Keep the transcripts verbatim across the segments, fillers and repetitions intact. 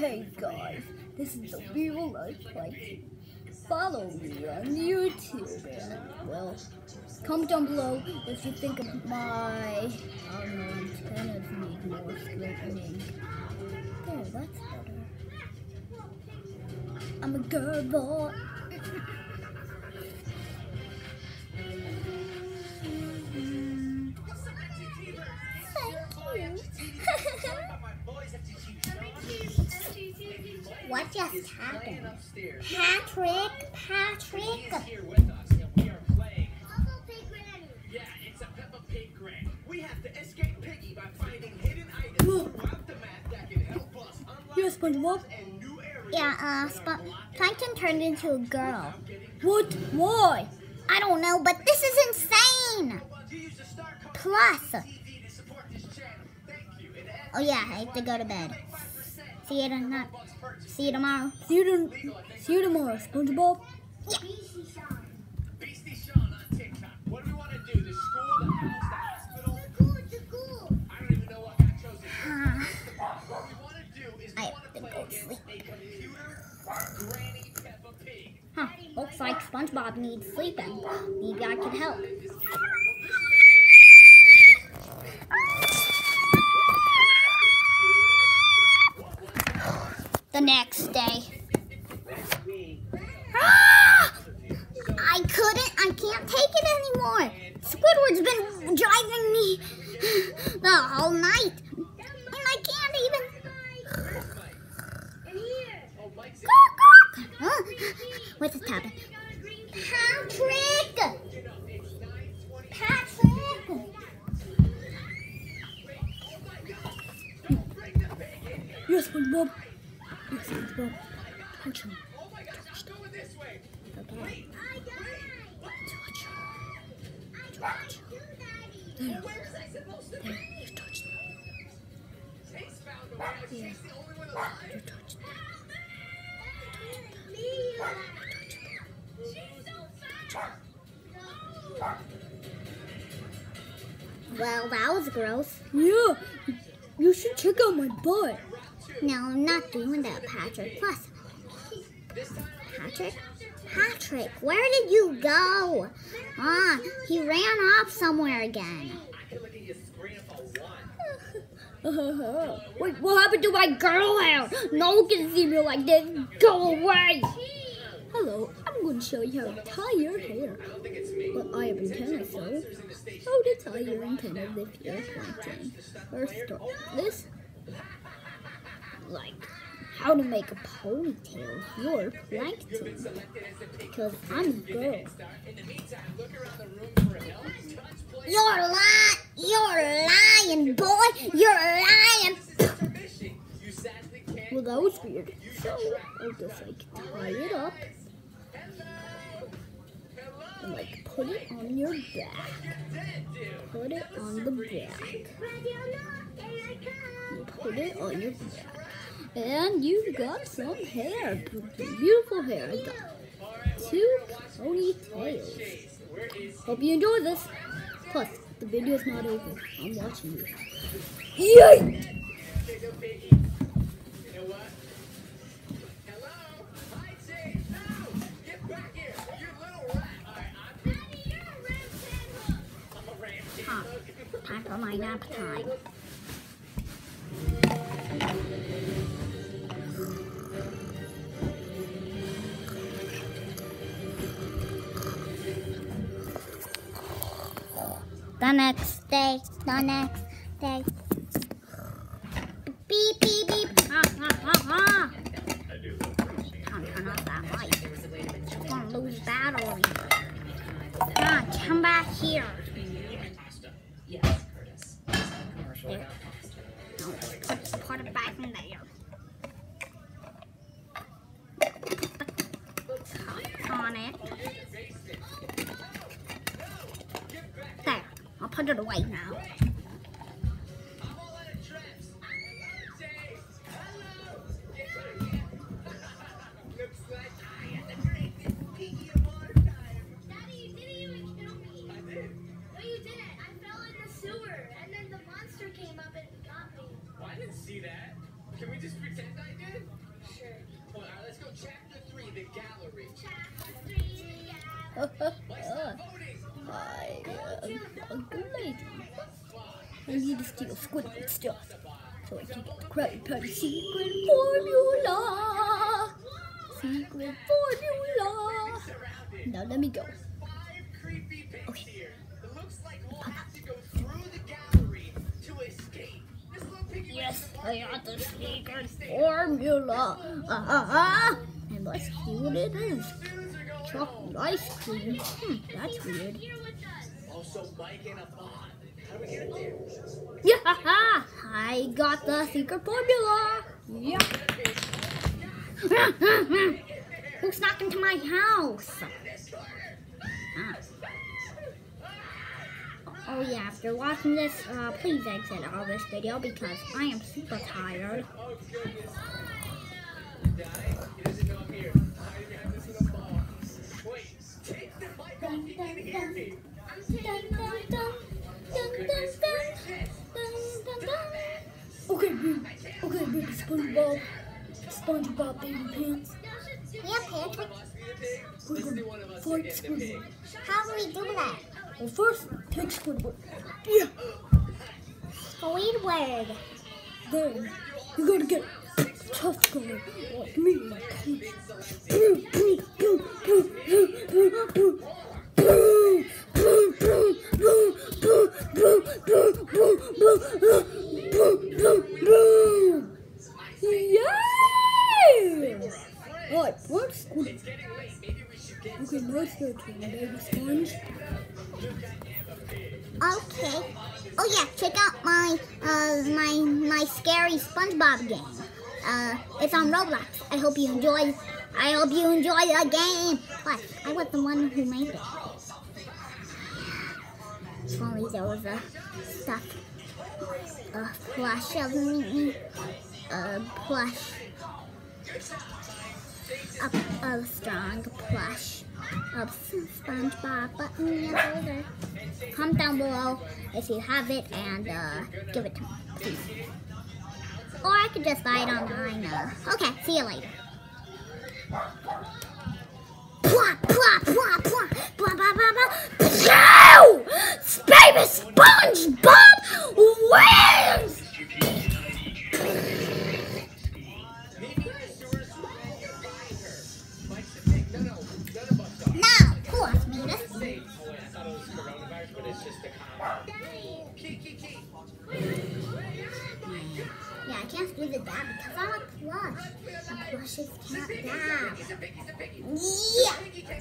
Hey guys, this is the real life fight. Follow me on YouTube and, well, comment down below if you think of my, I don't know, antennas need more straightening. There, that's better. I'm a girl boy. What just happened? Patrick, Patrick. Yeah, it's a Peppa Pig grant. We have to escape Piggy by finding hidden items throughout the map that can help us unlock Yes, Spongebob. and new areas. Yeah, uh, Sp Plankton turned into a girl. What? Why? I don't know, but this is insane. Plus, oh yeah, I have to go to bed. See you tonight. See you tomorrow. See you, to, see you tomorrow, Spongebob. Yeah. Beastie Sean on TikTok. What do we want to do? The school, the house, the hospital? The school. I don't even know what got chosen. Uh, What we want to do is I we have want to to play go against sleep. a computer Granny Peppa Pig. huh, looks like SpongeBob needs sleeping. Maybe I can help. The next day. Ah! I couldn't, I can't take it anymore. Squidward's been driving me the whole night. And I can't even. Huh? What's this happening? Patrick! Patrick! Yes, Spongebob. Yes, Spongebob. Touch him. Touch them. Okay. Touch him. Touch him. There. There. You touched him. Yeah. You touched him. Well, that was gross. Yeah. You should check out my butt. No, I'm not doing that, Patrick. Plus, Patrick? Patrick, where did you go? Ah, he ran off somewhere again. Wait, what happened to my girl hair? No one can see me like this. Go away. Hello, I'm going to show you how to tie your hair. But I have antennas, so how to tie your antennas if you're plankton. First, start with this. Like how to make a ponytail if you're plankton. Because I'm a girl. You're lying. You're lying, boy. You're lying. Well, that was weird. So I'll just like tie it up. And like put it on your back. Put it on the back. You put it on your back. And you've got some hair. Beautiful hair. I got two ponytails. Hope you enjoy this. Plus, the video's not over. I'm watching you. Yay! Time for my nap time. The next day, the next day. Beep, beep, beep. Ha, ha, ha, ha. Can't turn off that light. I'm gonna lose battery. Ah, come back here. There. No, put, put it back in there. Cut on it. There. I'll put it away now. See that? Can we just pretend I did? I am a lady. I need to steal Squidward stuff so I can get the Krabby Patty secret formula. Secret formula. Now let me go. Okay. Yes, I got the secret formula. Ah, ah, ah. And let's see what it is. Chocolate ice cream. Hmm, that's weird. Yeah, I got the secret formula. Yeah. Who snuck into my house? Ah. Oh yeah, after watching this, uh, please exit all this video because I am super tired. Okay, baby. Okay, baby. Spongebob. Spongebob, baby pants. Yeah, Patrick. We're gonna fight Squidward. How do we do that? Well, first, take Squidward. Yeah. Squidward. Then, you gotta get a tough guy like me. Boom, boom, boom, boom, boom, boom, boom. Boom, boom, boom, boom, boom, boom, boom, boom, boom, boom, boom. Yay! Alright, what's Squidward? Okay, now it's your turn, baby sponge. Okay. Oh yeah, check out my uh my my scary SpongeBob game. Uh, it's on Roblox. I hope you enjoy. I hope you enjoy the game. But I was the one who made it. If only there was a stuff, a plush of me, a plush, a, a strong plush of SpongeBob. But yeah, those are. Comment down below if you have it and uh, give it to me, please. Or I could just buy it online. Uh, okay, see you later. Plop, plop, plop, plop, plop, plop, plop, plop. Baby SpongeBob wins! Now, who wants me to? Yeah, I can't do the dab because I'm a plush. And plushes can't dab. Yeah!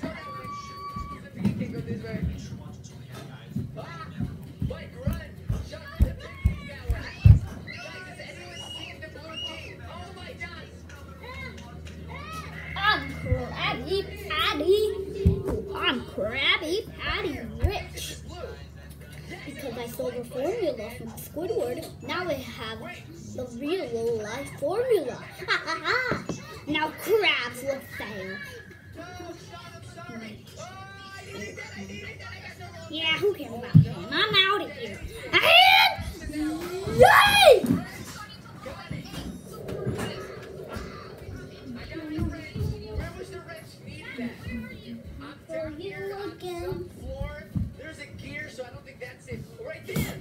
I'm Krabby Patty. I'm Krabby Patty Rich. Because I stole the formula from Squidward, now I have the real life formula. Ha ha ha! Now crabs will fail. Yeah, who cares about him? I'm out of here. And yay! There's a gear, so I don't think that's it. Right there.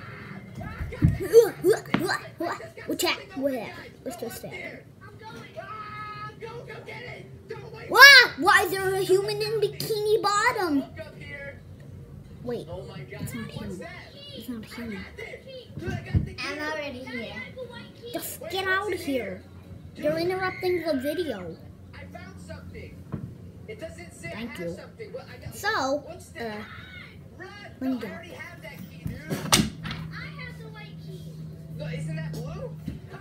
What's that? Where? What's this there? Go, go get it. Don't wait. Wow! Why is there a human in Bikini Bottom? Wait, Oh my God. it's not human. It's not human. I'm already here. Just get out of here. You're interrupting the video. I found something. It doesn't say Thank I have you. something. Well, I got So, What's uh, that? Run. let me No, go. I already have that key, dude. I, I have the white key. No, isn't that blue?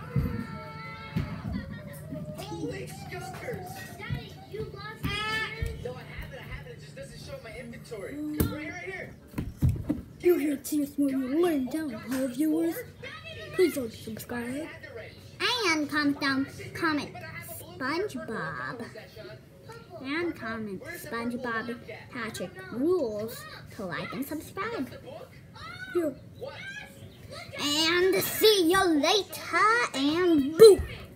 Holy skunkers. Daddy, you lost it. No, I have it. I have it. It just doesn't show my inventory. Right here, right here. You're here to see us more than laying down, huh, viewers? Please don't subscribe. And comment down, comment SpongeBob. And comment SpongeBob Patrick rules to like and subscribe. Here. And see you later and boo!